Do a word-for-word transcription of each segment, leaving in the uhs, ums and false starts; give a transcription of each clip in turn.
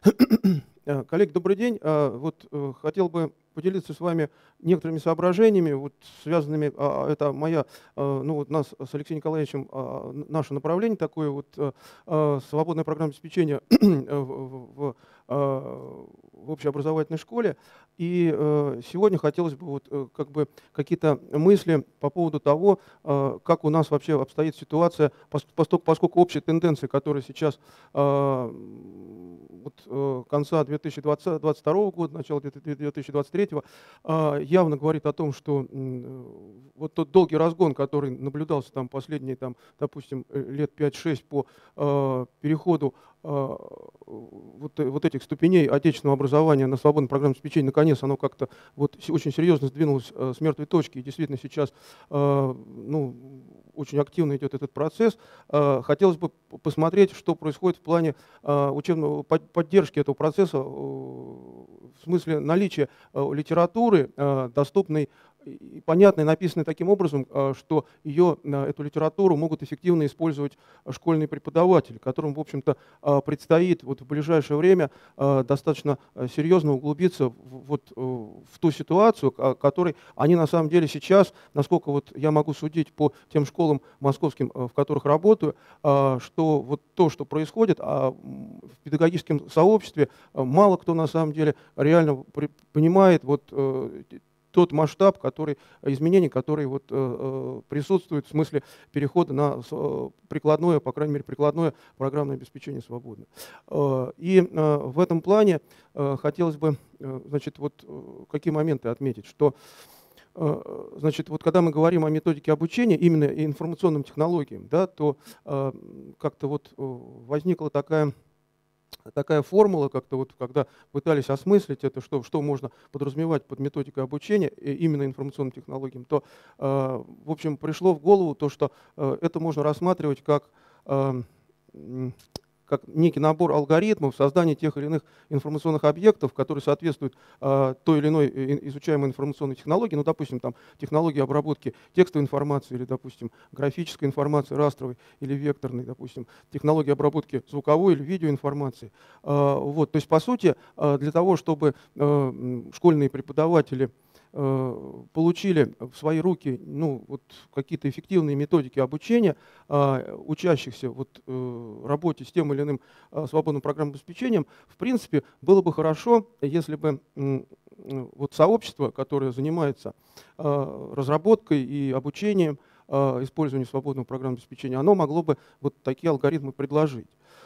Э, Коллеги, добрый день. А, Вот э, хотел бы поделиться с вами некоторыми соображениями, вот, связанными, а, это моя, а, ну вот нас с Алексеем Николаевичем, а, н- наше направление такое, вот, э, а, свободное программное обеспечение в, в- в, а, в общеобразовательной школе. И э, сегодня хотелось бы вот, э, как бы какие-то мысли по поводу того, а, как у нас вообще обстоит ситуация, пос- поскольку, поскольку общие тенденции, которые сейчас а, м, вот, э, конца две тысячи двадцатого двадцать второго года, начала две тысячи двадцать третьего, а, явно говорит о том, что м, э, вот тот долгий разгон, который наблюдался там последние, там, допустим, э, лет пять-шесть по а, переходу а, вот, э, вот этих ступеней отечественного образования на свободное программное обеспечение, наконец оно как-то вот с- очень серьезно сдвинулось э, с мертвой точки, и действительно сейчас а, ну, очень активно идет этот процесс. А, Хотелось бы п- посмотреть, что происходит в плане а, учебного под- поддержки этого процесса, э, в смысле наличия э, литературы, э, доступной и понятной, написанной таким образом, э, что ее, э, эту литературу могут эффективно использовать школьные преподаватели, которым, в общем-то, э, предстоит вот в ближайшее время э, достаточно э, серьезно углубиться в, вот, э, в ту ситуацию, о которой они на самом деле сейчас, насколько вот я могу судить по тем школам московским, э, в которых работаю, а, что вот то, что происходит, а м, в педагогическом сообществе а, мало кто на самом деле реально при- понимает вот э, т- тот масштаб, который, изменений, которые вот, э, э, присутствуют в смысле перехода на с- э, прикладное, по крайней мере, прикладное программное обеспечение свободно. Э, И э, в этом плане э, хотелось бы, э, значит, вот э, какие моменты отметить, что Э, значит, вот когда мы говорим о методике обучения, именно и информационным технологиям, да, то э, как-то вот э, возникла такая, такая формула, как-то вот, когда пытались осмыслить это, что, что можно подразумевать под методикой обучения, и именно информационным технологиям, то, э, в общем, пришло в голову то, что э, это можно рассматривать как э, м, как некий набор алгоритмов создания тех или иных информационных объектов, которые соответствуют э, той или иной и- изучаемой информационной технологии, ну, допустим, там, технологии обработки текстовой информации или, допустим, графической информации, растровой или векторной, допустим, технологии обработки звуковой или видеоинформации. Э, вот, то есть, по сути, э, для того, чтобы э, м, школьные преподаватели э, получили в свои руки ну, вот какие-то эффективные методики обучения а, учащихся вот, э, работе с тем или иным а, свободным программным обеспечением, в принципе, было бы хорошо, если бы м, м, вот сообщество, которое занимается а, разработкой и обучением, а, использованию свободного программного обеспечения, оно могло бы вот такие алгоритмы предложить.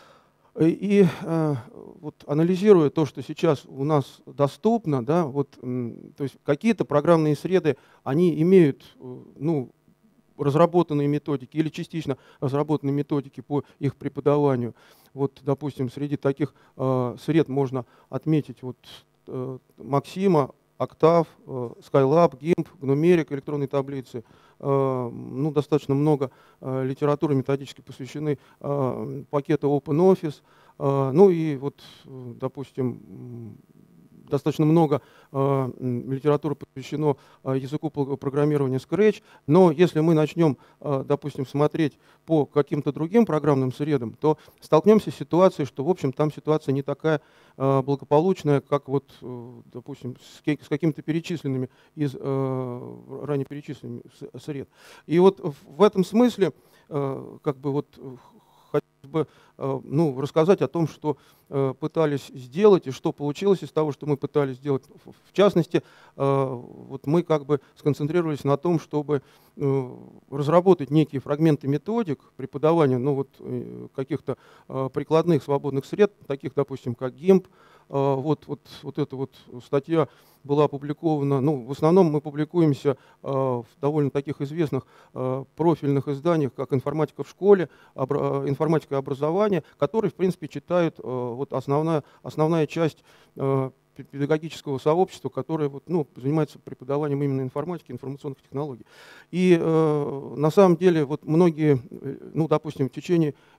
Э, И э, вот анализируя то, что сейчас у нас доступно, да, вот, м, то есть какие-то программные среды, они имеют э, ну, разработанные методики или частично разработанные методики по их преподаванию. Вот, допустим, среди таких э, сред можно отметить вот, э, Максима, Октав, э, Skylab, гимп, Гнумерик, электронные таблицы. Э, ну, достаточно много э, литературы методически посвящены э, пакету OpenOffice. Э, ну и вот, э, допустим, м, достаточно много э, м, литературы посвящено э, языку пл- программирования Scratch. Но если мы начнем, э, допустим, смотреть по каким-то другим программным средам, то столкнемся с ситуацией, что, в общем, там ситуация не такая э, благополучная, как вот, э, допустим, с, ке- с какими-то перечисленными из э, ранее перечисленными с- сред. И вот в в этом смысле, э, как бы вот э, хотелось бы э, ну, рассказать о том, что э, пытались сделать и что получилось из того, что мы пытались сделать. В в частности, э, вот мы как бы сконцентрировались на том, чтобы э, разработать некие фрагменты методик преподавания ну, вот, э, каких-то э, прикладных свободных сред, таких, допустим, как гимп. Э, Вот, вот, вот эта вот статья была опубликована, ну, в основном мы публикуемся э, в довольно таких известных э, профильных изданиях, как «Информатика в школе», обра- э, «Информатика и образование», которые, в принципе, читают э, вот основная, основная часть э, пе- педагогического сообщества, которое вот, ну, занимается преподаванием именно информатики, информационных технологий. И э, на самом деле вот многие, э, ну, допустим, в течение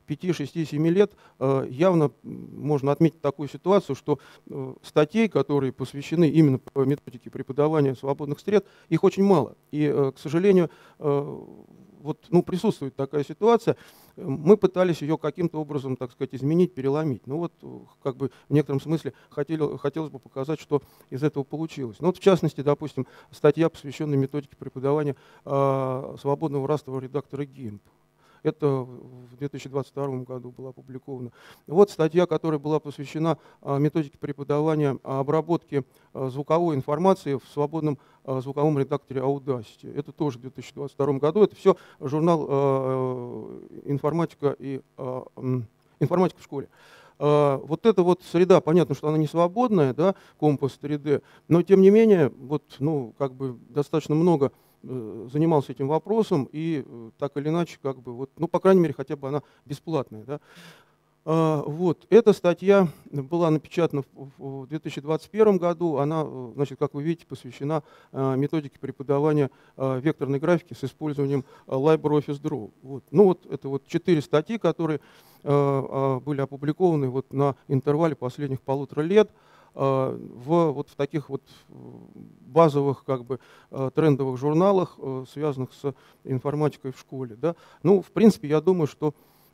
пяти, шести, семи лет явно можно отметить такую ситуацию, что статей, которые посвящены именно по методике преподавания свободных сред, их очень мало. И, к сожалению, вот, ну, присутствует такая ситуация. Мы пытались ее каким-то образом, так сказать, изменить, переломить. Ну вот, как бы в некотором смысле хотели, хотелось бы показать, что из этого получилось. Ну вот, в частности, допустим, статья, посвященная методике преподавания э, свободного растрового редактора гимп. Это в две тысячи двадцать втором году была опубликована. Вот статья, которая была посвящена а, методике преподавания а, обработки а, звуковой информации в свободном а, звуковом редакторе Audacity. Это тоже в две тысячи двадцать втором году. Это все журнал а, «Информатика и а, информатика в школе». Uh, вот эта вот среда, понятно, что она не свободная, да, Компас три дэ, но тем не менее, вот, ну, как бы достаточно много uh, занимался этим вопросом, и uh, так или иначе, как бы, вот, ну, по крайней мере, хотя бы она бесплатная. Да. Uh, вот, эта статья была напечатана в, в две тысячи двадцать первом году, она, значит, как вы видите, посвящена uh, методике преподавания uh, векторной графики с использованием uh, LibreOffice Draw. Вот. Ну, вот это вот четыре статьи, которые были опубликованы вот на интервале последних полутора лет в, вот в таких вот базовых, как бы, трендовых журналах, связанных с информатикой в школе. Да. Ну, в принципе, я думаю, что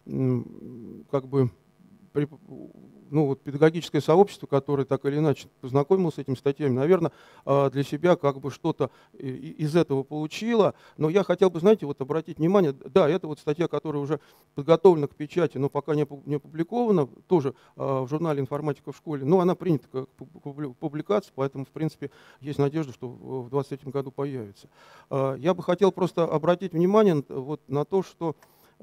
как бы, при, ну, вот, педагогическое сообщество, которое так или иначе познакомилось с этими статьями, наверное, для себя как бы что-то из этого получило. Но я хотел бы, знаете, вот обратить внимание, да, это вот статья, которая уже подготовлена к печати, но пока не опубликована, тоже в журнале «Информатика в школе», но она принята как публикация, поэтому, в принципе, есть надежда, что в двадцать третьем году появится. Я бы хотел просто обратить внимание вот на то, что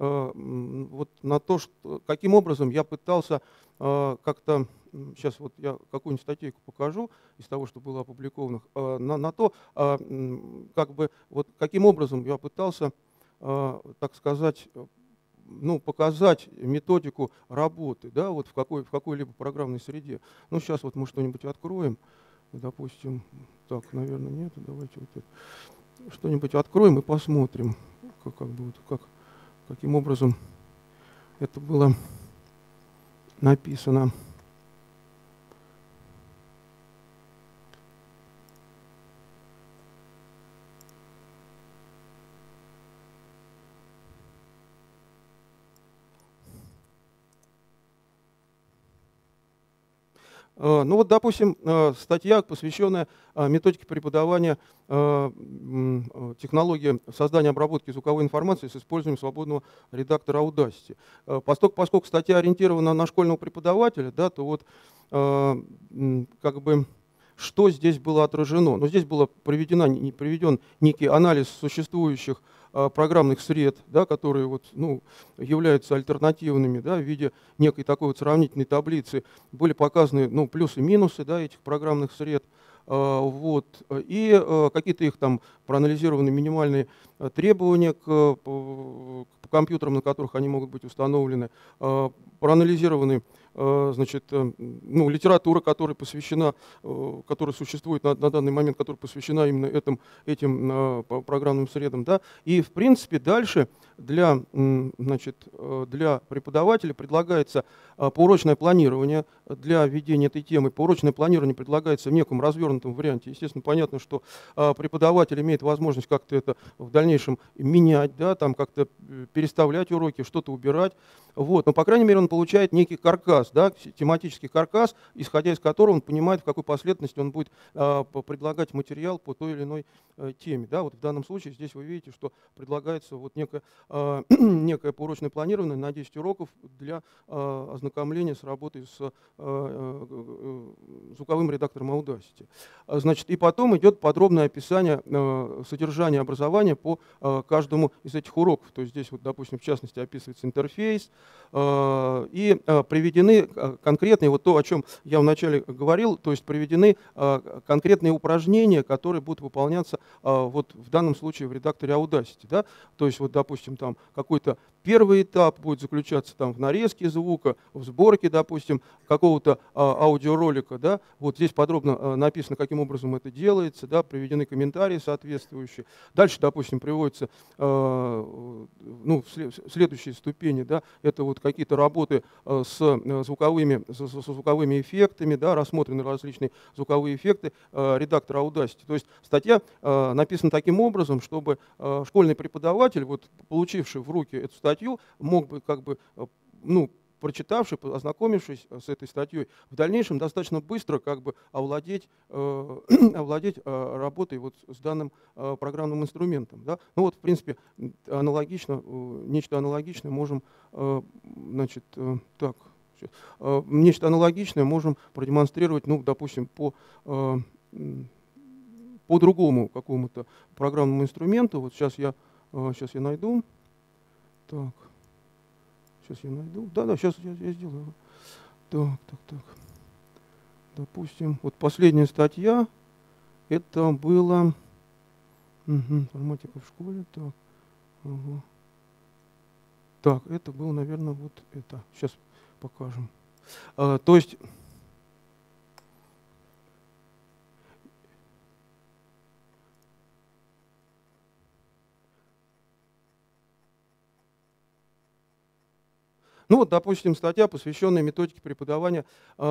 вот на то, что, каким образом я пытался э, как-то, сейчас вот я какую-нибудь статейку покажу из того, что было опубликовано, э, на, на то, э, как бы, вот каким образом я пытался, э, так сказать, ну, показать методику работы, да, вот в, какой, в какой-либо программной среде. Ну, сейчас вот мы что-нибудь откроем, допустим, так, наверное, нет, давайте вот это, что-нибудь откроем и посмотрим, как, как бы, вот, как... каким образом это было написано. Ну вот, допустим, статья, посвященная методике преподавания технологии создания и обработки звуковой информации с использованием свободного редактора Audacity. Поскольку, поскольку статья ориентирована на школьного преподавателя, да, то вот как бы что здесь было отражено? Ну, здесь был приведен некий анализ существующих программных сред, да, которые вот, ну, являются альтернативными, да, в виде некой такой вот сравнительной таблицы. Были показаны, ну, плюсы и минусы, да, этих программных сред. Вот, и какие-то их там проанализированы минимальные требования к, к компьютерам, на которых они могут быть установлены, проанализированы, значит, ну, литература, которая посвящена, которая существует на, на данный момент, которая посвящена именно этим, этим программным средам, да, и в принципе дальше для, значит, для преподавателя предлагается поурочное планирование для введения этой темы. Поурочное планирование предлагается в неком развернутом варианте. Естественно, понятно, что преподаватель имеет возможность как-то это в дальнейшем менять, да, там как-то переставлять уроки, что-то убирать. Вот. Но, по крайней мере, он получает некий каркас, да, тематический каркас, исходя из которого он понимает, в какой последовательности он будет э, предлагать материал по той или иной э, теме. Да. Вот в данном случае здесь вы видите, что предлагается вот некое, э, некое поурочное планирование на десять уроков для э, ознакомления с работой с э, э, звуковым редактором Audacity. Значит, и потом идет подробное описание э, содержания образования по э, каждому из этих уроков. То есть здесь, вот, допустим, в частности, описывается интерфейс, и приведены конкретные, вот то, о чем я вначале говорил, то есть приведены конкретные упражнения, которые будут выполняться вот в данном случае в редакторе Audacity. Да? То есть, вот, допустим, там какой-то первый этап будет заключаться там в нарезке звука, в сборке, допустим, какого-то аудиоролика, да? Да? Вот здесь подробно написано, каким образом это делается, да, приведены комментарии соответствующие. Дальше, допустим, приводятся ну, следующие ступени, да, это вот какие-то работы с звуковыми, со звуковыми эффектами, да, рассмотрены различные звуковые эффекты редактора Audacity. То есть статья написана таким образом, чтобы школьный преподаватель, вот, получивший в руки эту статью, мог бы как бы, ну, прочитавший, ознакомившись с этой статьей, в дальнейшем достаточно быстро как бы овладеть, э, овладеть э, работой вот с данным э, программным инструментом. Да? Ну вот, в принципе, аналогично, э, нечто аналогичное можем, э, значит, э, так, э, нечто аналогичное можем продемонстрировать, ну, допустим, по, э, по другому какому-то программному инструменту. Вот сейчас я, э, сейчас я найду. Так. Сейчас я найду. Да, да, сейчас я, я сделаю. Так, так, так. Допустим, вот последняя статья. Это было угу, информатика в школе. Так, ага. Так, это было, наверное, вот это. Сейчас покажем. А, то есть. Ну вот, допустим, статья, посвященная методике преподавания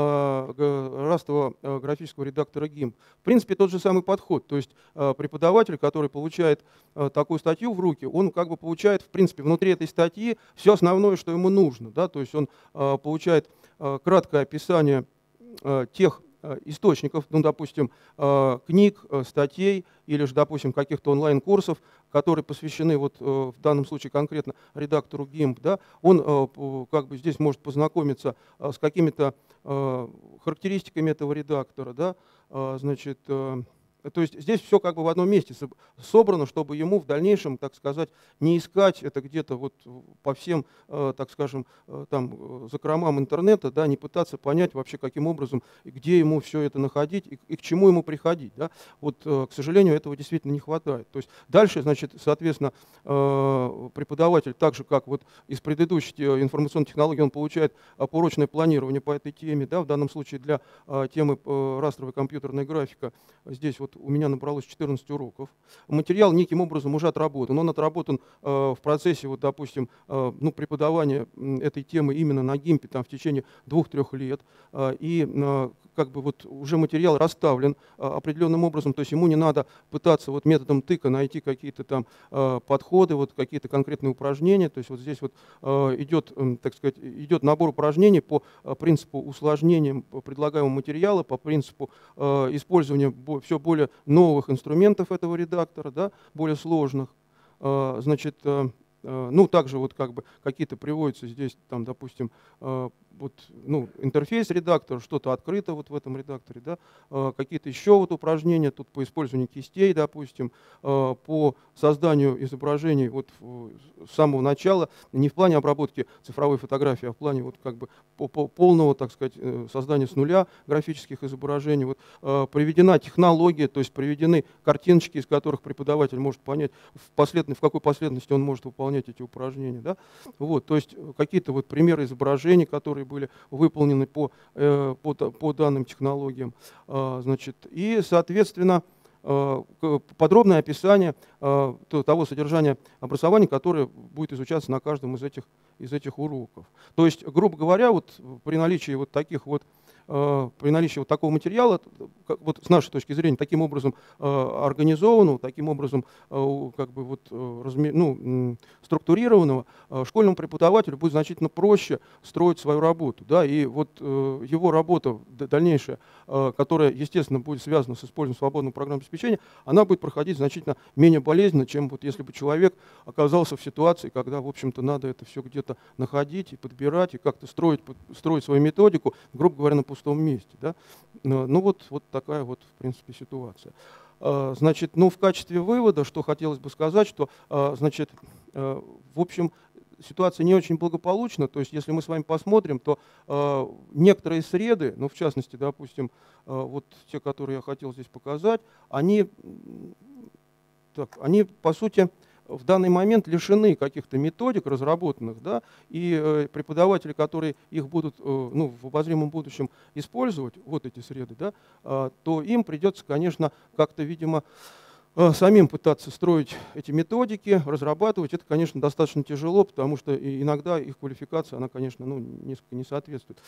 э, растрового э, графического редактора гимп. В принципе, тот же самый подход. То есть э, преподаватель, который получает э, такую статью в руки, он как бы получает, в принципе, внутри этой статьи все основное, что ему нужно. Да? То есть он э, получает э, краткое описание э, тех источников, ну, допустим, книг, статей или же, допустим, каких-то онлайн-курсов, которые посвящены вот в данном случае конкретно редактору гимп, да, он как бы здесь может познакомиться с какими-то характеристиками этого редактора, да, значит, то есть здесь все как бы в одном месте собрано, чтобы ему в дальнейшем, так сказать, не искать это где-то вот по всем, так скажем, там закромам интернета, да, не пытаться понять вообще, каким образом, где ему все это находить и, и к чему ему приходить. Да. Вот, к сожалению, этого действительно не хватает. То есть дальше, значит, соответственно, преподаватель, так же, как вот из предыдущей информационной технологии, он получает порочное планирование по этой теме, да, в данном случае для темы растровая компьютерная графика. Здесь вот у меня набралось четырнадцать уроков. Материал неким образом уже отработан. Он отработан э, в процессе, вот, допустим, э, ну, преподавания этой темы именно на гимпе там, в течение двух-трех лет. Э, и э, как бы вот уже материал расставлен э, определенным образом. То есть ему не надо пытаться вот методом тыка найти какие-то там э, подходы, вот, какие-то конкретные упражнения. То есть вот здесь вот э, идет, э, так сказать, идет набор упражнений по э, принципу усложнения предлагаемого материала, по принципу э, использования все более новых инструментов этого редактора, да, более сложных. Значит, ну, также вот как бы какие-то приводятся здесь, там, допустим, вот, ну, интерфейс редактора, что-то открыто вот в этом редакторе, да, какие-то еще вот упражнения тут по использованию кистей, допустим, по созданию изображений вот с самого начала, не в плане обработки цифровой фотографии, а в плане вот как бы полного, так сказать, создания с нуля графических изображений. Вот, приведена технология, то есть приведены картиночки, из которых преподаватель может понять, в, послед... в какой последовательности он может выполнять эти упражнения. Да? Вот, то есть какие-то вот примеры изображений, которые были выполнены по, э, по, по данным технологиям. Э, значит, и, соответственно, э, подробное описание э, того содержания образования, которое будет изучаться на каждом из этих, из этих уроков. То есть, грубо говоря, вот, при наличии вот таких вот при наличии вот такого материала, вот с нашей точки зрения, таким образом организованного, таким образом как бы вот, ну, структурированного, школьному преподавателю будет значительно проще строить свою работу. Да, и вот его работа дальнейшая, которая, естественно, будет связана с использованием свободного программного обеспечения, она будет проходить значительно менее болезненно, чем вот если бы человек оказался в ситуации, когда, в общем-то, надо это все где-то находить и подбирать, и как-то строить, строить свою методику, грубо говоря, на пустом месте. Да? Ну вот, вот такая вот, в принципе, ситуация. Значит, ну, в качестве вывода, что хотелось бы сказать, что, значит, в общем, ситуация не очень благополучна. То есть, если мы с вами посмотрим, то некоторые среды, ну, в частности, допустим, вот те, которые я хотел здесь показать, они, так, они по сути, в данный момент лишены каких-то методик разработанных, да, и э, преподаватели, которые их будут э, ну, в обозримом будущем использовать, вот эти среды, да, э, то им придется, конечно, как-то, видимо, самим пытаться строить эти методики, разрабатывать. Это, конечно, достаточно тяжело, потому что иногда их квалификация, она, конечно, ну, несколько не соответствует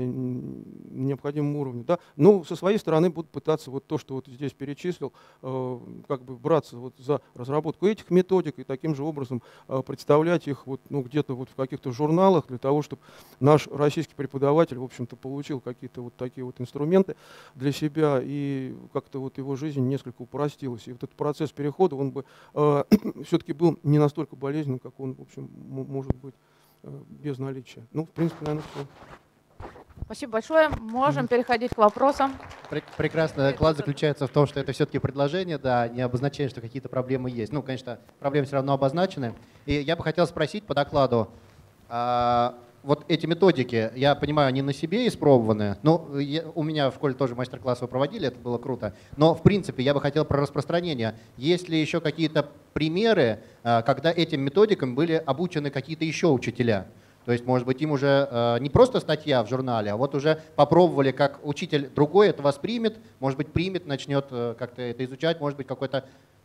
необходимому уровню. Да? Но со своей стороны будут пытаться вот то, что вот здесь перечислил, как бы браться вот за разработку этих методик и таким же образом представлять их вот, ну, где-то вот в каких-то журналах для того, чтобы наш российский преподаватель, в общем-то, получил какие-то вот такие вот инструменты для себя, и как-то вот его жизнь несколько упростилась. И вот этот процесс перехода, он бы э, все-таки был не настолько болезненным, как он, в общем, может быть э, без наличия. Ну, в принципе, наверное, все. Спасибо большое. Можем переходить к вопросам. Прекрасный доклад заключается в том, что это все-таки предложение, да, не обозначает, что какие-то проблемы есть. Ну, конечно, проблемы все равно обозначены. И я бы хотел спросить по докладу, а, вот эти методики, я понимаю, они на себе испробованы. Ну, я, у меня в школе тоже мастер-класс вы проводили, это было круто. Но, в принципе, я бы хотел про распространение. Есть ли еще какие-то примеры, когда этим методикам были обучены какие-то еще учителя? То есть, может быть, им уже э, не просто статья в журнале, а вот уже попробовали, как учитель другой это воспримет, может быть, примет, начнет э, как-то это изучать, может быть, какой-то,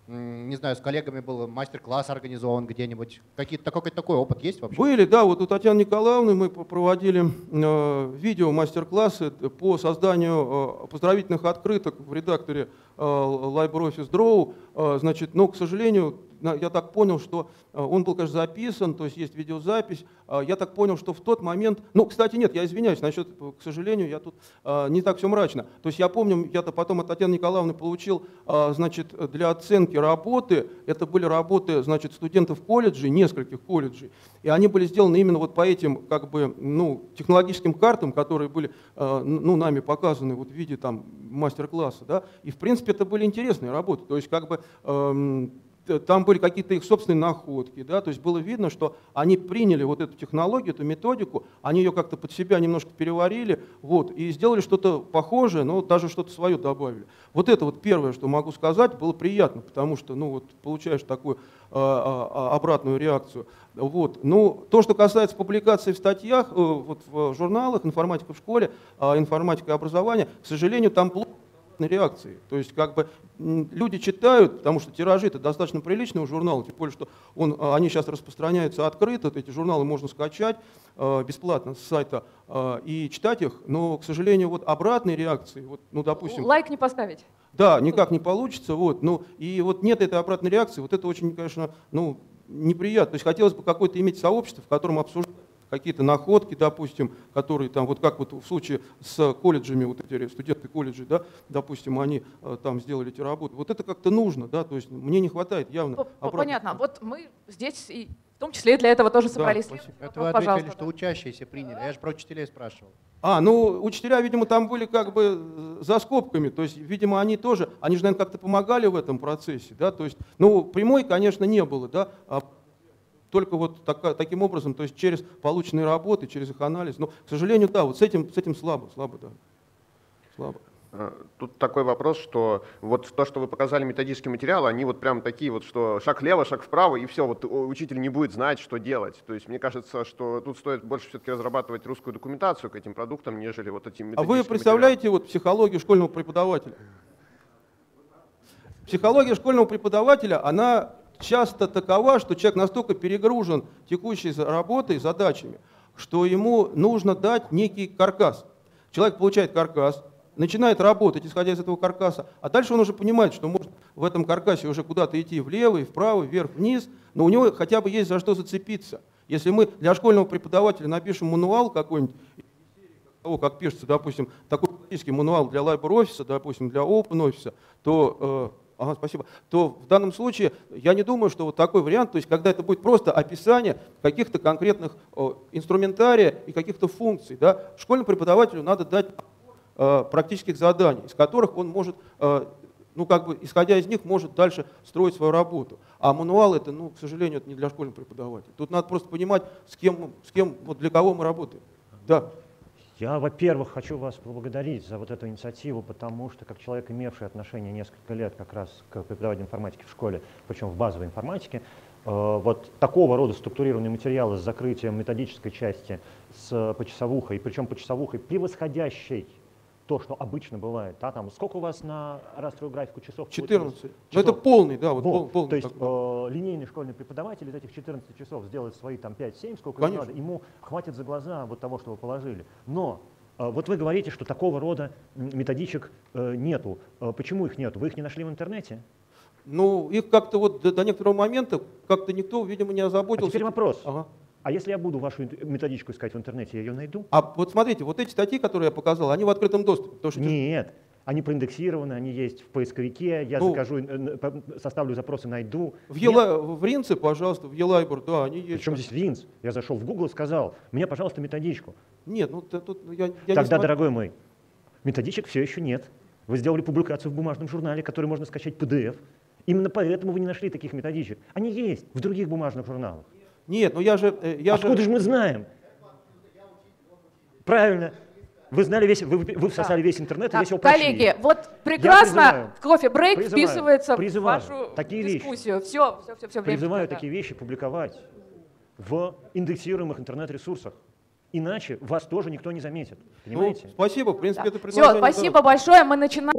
не знаю, с коллегами был мастер-класс организован где-нибудь. Какие-то, такой, такой опыт есть вообще? Были, да. Вот у Татьяны Николаевны мы проводили э, видео мастер-классы по созданию э, поздравительных открыток в редакторе э, LibreOffice Draw. Э, значит, но, к сожалению, я так понял, что он был, конечно, записан, то есть есть видеозапись. Я так понял, что в тот момент... Ну, кстати, нет, я извиняюсь, насчет, к сожалению, я тут не так все мрачно. То есть я помню, я-то потом от Татьяны Николаевны получил, значит, для оценки работы, это были работы, значит, студентов колледжей, нескольких колледжей, и они были сделаны именно вот по этим, как бы, ну, технологическим картам, которые были, ну, нами показаны вот в виде там мастер-класса, да, и, в принципе, это были интересные работы, то есть, как бы, эм, там были какие-то их собственные находки, да, то есть было видно, что они приняли вот эту технологию, эту методику, они ее как-то под себя немножко переварили, вот, и сделали что-то похожее, но даже что-то свое добавили. Вот это вот первое, что могу сказать, было приятно, потому что, ну, вот, получаешь такую э, э, обратную реакцию. Вот. Ну, то, что касается публикаций в статьях, э, вот, в журналах, информатика в школе, э, информатика и образование, к сожалению, там плохо реакции. То есть как бы люди читают, потому что тиражи это достаточно приличный у журнала, тем более, что он, они сейчас распространяются открыто, эти журналы можно скачать э, бесплатно с сайта э, и читать их, но, к сожалению, вот обратной реакции, вот, ну, допустим... Лайк не поставить. Да, никак не получится, вот, ну, и вот нет этой обратной реакции, вот это очень, конечно, ну, неприятно. То есть хотелось бы какое-то иметь сообщество, в котором обсуждать какие-то находки, допустим, которые там, вот как вот в случае с колледжами, вот эти студенты колледжей, да, допустим, они э, там сделали эти работы. Вот это как-то нужно, да, то есть мне не хватает явно. Понятно, вот мы здесь и в том числе и для этого тоже собрались. Да, это вы ответили, пожалуйста, что учащиеся приняли, я же про учителей спрашивал. А, ну, учителя, видимо, там были как бы за скобками, то есть, видимо, они тоже, они же, наверное, как-то помогали в этом процессе, да, то есть, ну, прямой, конечно, не было, да, а только вот так, таким образом, то есть через полученные работы, через их анализ. Но, к сожалению, да, вот с этим, с этим слабо, слабо, да. Слабо. Тут такой вопрос, что вот то, что вы показали методические материалы, они вот прям такие вот, что шаг влево, шаг вправо, и все, вот учитель не будет знать, что делать. То есть мне кажется, что тут стоит больше все-таки разрабатывать русскую документацию к этим продуктам, нежели вот этим методическим. А вы представляете вот психологию школьного преподавателя? Психология школьного преподавателя, она часто такова, что человек настолько перегружен текущей работой, задачами, что ему нужно дать некий каркас. Человек получает каркас, начинает работать, исходя из этого каркаса, а дальше он уже понимает, что может в этом каркасе уже куда-то идти влево и вправо, вверх, вниз, но у него хотя бы есть за что зацепиться. Если мы для школьного преподавателя напишем мануал какой-нибудь, того, как пишется, допустим, такой практический мануал для LibreOffice, допустим, для OpenOffice, то... Э, Ага, спасибо. То в данном случае я не думаю, что вот такой вариант, то есть когда это будет просто описание каких-то конкретных о, инструментария и каких-то функций, да, школьному преподавателю надо дать э, практических заданий, из которых он может, э, ну как бы исходя из них, может дальше строить свою работу. А мануал это, ну, к сожалению, это не для школьного преподавателя. Тут надо просто понимать, с кем, с кем, вот для кого мы работаем. Да. Я, во-первых, хочу вас поблагодарить за вот эту инициативу, потому что, как человек, имевший отношение несколько лет как раз к преподаванию информатики в школе, причем в базовой информатике, вот такого рода структурированные материалы с закрытием методической части, с почасовухой, причем почасовухой превосходящей то, что обычно бывает. Да, там, сколько у вас на растровую графику часов? четырнадцать. Но это полный, да, вот, вот. полный. То есть такой. э, линейный школьный преподаватель из этих четырнадцати часов сделает свои там пять-семь, сколько Конечно. надо, ему хватит за глаза вот того, что вы положили. Но э, вот вы говорите, что такого рода методичек э, нету. Э, почему их нету? Вы их не нашли в интернете? Ну, их как-то вот до, до некоторого момента как-то никто, видимо, не А озаботился. теперь вопрос. Ага. А если я буду вашу методичку искать в интернете, я ее найду? А вот смотрите, вот эти статьи, которые я показал, они в открытом доступе. Потому что Нет, они проиндексированы, они есть в поисковике, я Ну, закажу, э, э, составлю запросы, найду. в, Ела, в Ринце, пожалуйста, в Елайбур, да, они есть. Причем здесь Винс? Я зашел в Google и сказал, мне, пожалуйста, методичку. Нет, ну т- тут я, я не Тогда, смотрю. дорогой мой, методичек все еще нет. Вы сделали публикацию в бумажном журнале, который можно скачать пи ди эф. Именно поэтому вы не нашли таких методичек. Они есть в других бумажных журналах. Нет, ну я же... э, Я Откуда же... же мы знаем? Правильно. Вы знали весь, вы, вы всосали весь интернет и Так, весь его прочли. коллеги, вот прекрасно призываю, кофе-брейк призываю, вписывается призываю в вашу такие вещи. дискуссию. Все, все, все, все время. Призываю да. такие вещи публиковать в индексируемых интернет-ресурсах. Иначе вас тоже никто не заметит. Ну, Понимаете? спасибо, в принципе, Да. это предложение... Все, спасибо большое. Мы начинаем.